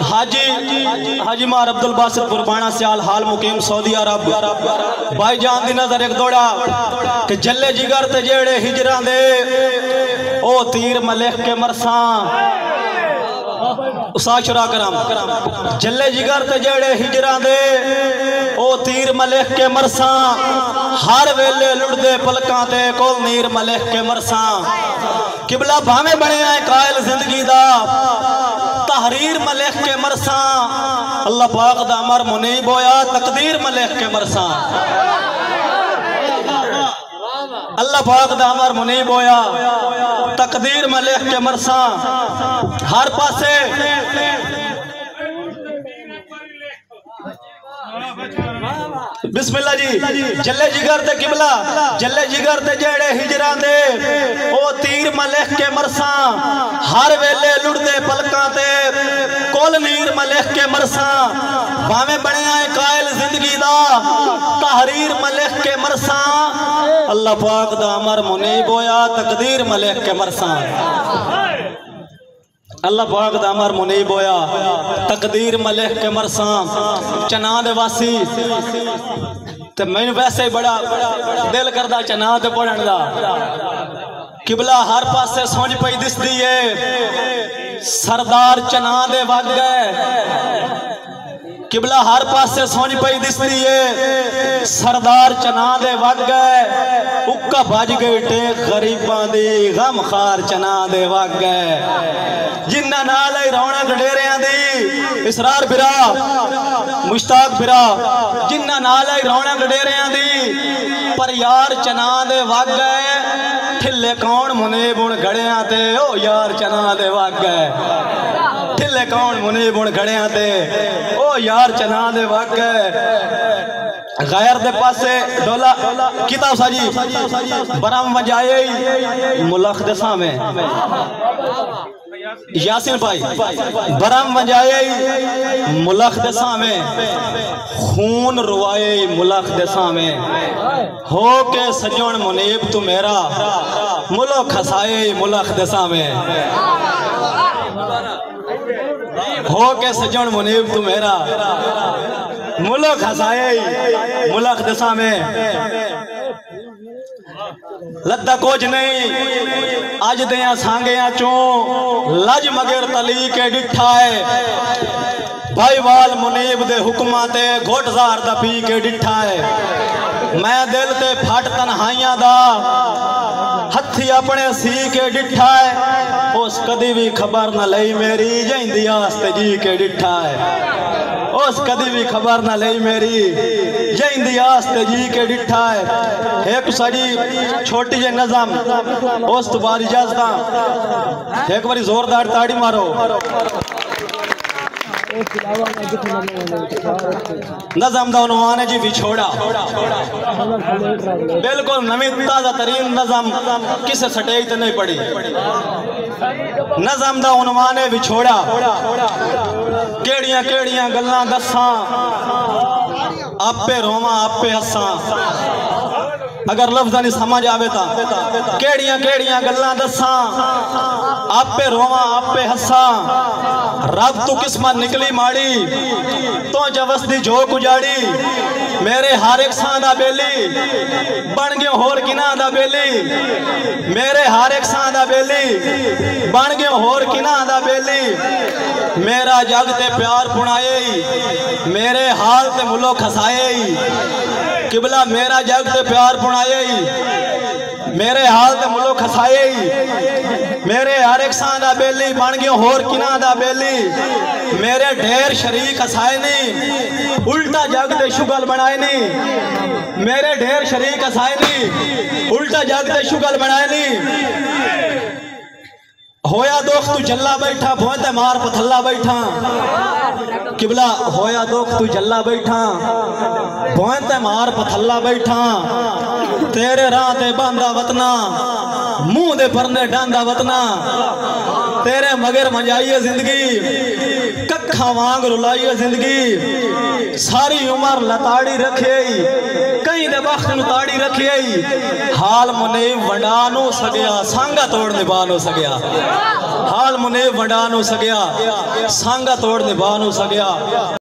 हाजी मार अब्दुल बासित कुर्बाना सियाल हाल मुकीम सऊदी अरब भाई जान दी नजर एक दौड़ा कि जल्ले जिगर ते जेड़े हिजरा दे ओ तीर मलिक के मरसा उसाशरा करम जल्ले जिगर ते जेड़े हिजरा दे ओ तीर मलिक के मरसा हर वेले लुड़दे पलकां ते कोल नीर मलिक के मरसा किबला भावे बने आए कायल जिंदगी दा तहरीर मलिक के मरसा अल्लाह पाक दा अमर मुनीब होया तकदीर मलिक के मरसा अल्लाह पाक दा अमर मुनीब होया तकदीर मलिक के मरसा हर पासे बिस्मिल्लाह जी जल्ले जिगर ते किबला जल्ले जिगर ते जेड़े हिजरा दे ओ तीर मलिक के मरसा हर वेले लुड़दे पलकां ते कोल नीर मलिक के मरसा भावे बने आए कायल जिंदगी दा तहरीर मलिक के मरसा अल्लाह पाक दा अमर मुनीब होया तकदीर मलिक के मरसा अल्लाह पाक दा अमर मुनीब होया तकदीर मलिक के मरसा चना दे वासी ते मैनू वैसे ही बड़ा दिल करदा चना ते पढ़न दा किबला हर पासे सोच पई दिसदी है सरदार चना दे वग गए किबला हर पासे सोच पई दिसदी है सरदार चना दे वग गए उक्का भज गई टेक गरीबां दी गम खार चना दे वग गए जिन्ना नाल रौनक डेरियां दी इसरार बिरा मुश्ताक बिरा जिन्ना नाल रौनक डेरियां दी पर यार चना दे वग गए ठिले कौन मुनीब हुण घड़ियां ते ओ यार चना दे वग गए ठिले कौन मुनीब हुण घड़ियां ते ओ यार चना दे वग गए गैर दे पासे डोला किताब साजी बरम वजाए मुल्क दे सामे यासिन भाई बरम वजाए मुल्क दे सामे खून रुआए मुल्क दे सामे हो के सजन मुनीब तू मेरा मुलो खसाए मुल्क दे सामे हो के सजन मुनीब तू मेरा मुलो खसाए मुल्क दे सामे लद्दा कुछ नहीं अज दिया सांगिया चो लज मगर तली के डिठा है भाई वाल मुनीब दे हुक्मा ते घोटजार दा पी के डिठा है मैं दिल ते फट तन्हाइयां दा हथी अपने सी के डिठा है उस कदी भी खबर न लई मेरी जैंदी आस्ते जी के डिठा है उस कदी भी खबर न लई मेरी जैंदी आस्ते जी के डिठा है एक साड़ी छोटी जी नज़म उस तो बाद इजाजत एक बारी जोरदार ताड़ी मारो नज़म दा उन्वान है जी विछोड़ा बिल्कुल नवी ताज़ा तरीन नज़म किसे सटेज तो नहीं पड़ी नज़म दा उन्वान है विछोड़ा केड़ियां केड़ियां गल्लां दस्सां आपे रोवां आपे हस्सां अगर लफ्ज़ नहीं समझ आवे ता केड़ियां केड़ियां गल्लां दस्सां आपे रोवां आपे हस्सां रब तू किस्मत निकली माड़ी तो जवस दी झोक उजाड़ी मेरे हर एक सांदा बेली बन गयो होर किना दा बेली मेरे हर एक सांदा बेली बन गयो होर किना दा बेली मेरा जग ते प्यार पुणाए मेरे हाल ते मुलो खसाए किबला मेरा जग ते प्यार पुणाए मेरे हाल ते मुलो खसाए मेरे हर एक सांदा बेली बन गयो होर किना दा बेली मेरे ढेर शरीक हसाए नहीं उल्टा जग दे शुगल बनाए नहीं मेरे ढेर शरीक हसाए नहीं उल्टा जग दे शुगल बनाए नहीं होया दोख तू जल्ला बैठा भोंते मार पथल्ला बैठा किबला होया दोख तू जल्ला बैठा भोंते मार पथल्ला बैठा तेरे राह ते बांधा वतना मुंह दे परने डांदा वतना तेरे मगर मंजाइए जिंदगी कखा वांग रुलाई है जिंदगी सारी उम्र लताड़ी रखे कई दे वक्त ताड़ी रखे हाल मुने वंडा नो सगया सांगा तोड़ निभा नो सगया हाल मुने वंडा नो सगया सांगा तोड़ निभा नो सगया।